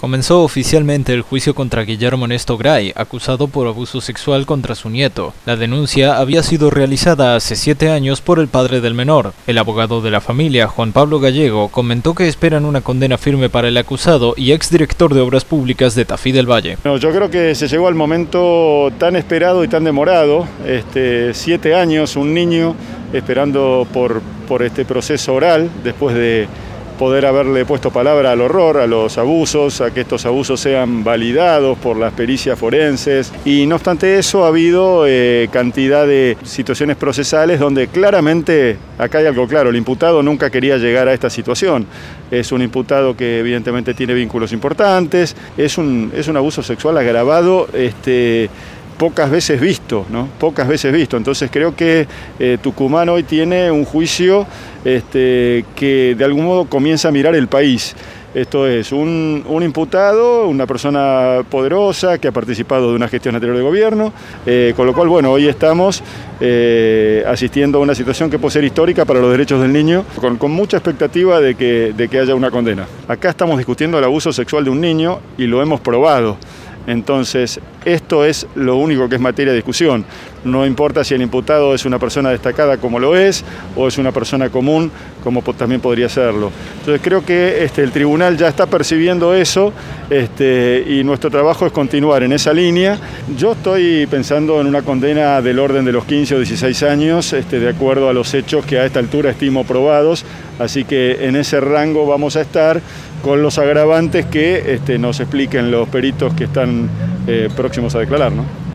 Comenzó oficialmente el juicio contra Guillermo Ernesto Gray, acusado por abuso sexual contra su nieto. La denuncia había sido realizada hace 7 años por el padre del menor. El abogado de la familia, Juan Pablo Gallego, comentó que esperan una condena firme para el acusado y exdirector de Obras Públicas de Tafí del Valle. Yo creo que se llegó al momento tan esperado y tan demorado, 7 años, un niño esperando por este proceso oral, después de poder haberle puesto palabra al horror, a los abusos, a que estos abusos sean validados por las pericias forenses. Y no obstante eso, ha habido cantidad de situaciones procesales donde claramente, acá hay algo claro, el imputado nunca quería llegar a esta situación. Es un imputado que evidentemente tiene vínculos importantes, es un abuso sexual agravado, pocas veces visto, ¿no? Pocas veces visto. Entonces creo que Tucumán hoy tiene un juicio que de algún modo comienza a mirar el país. Esto es un imputado, una persona poderosa que ha participado de una gestión anterior de gobierno, con lo cual, bueno, hoy estamos asistiendo a una situación que puede ser histórica para los derechos del niño, con mucha expectativa de que haya una condena. Acá estamos discutiendo el abuso sexual de un niño y lo hemos probado. Entonces, esto es lo único que es materia de discusión. No importa si el imputado es una persona destacada como lo es, o es una persona común como también podría serlo. Entonces creo que el tribunal ya está percibiendo eso y nuestro trabajo es continuar en esa línea. Yo estoy pensando en una condena del orden de los 15 o 16 años, de acuerdo a los hechos que a esta altura estimo probados, así que en ese rango vamos a estar con los agravantes que nos expliquen los peritos que están próximos a declarar, ¿no?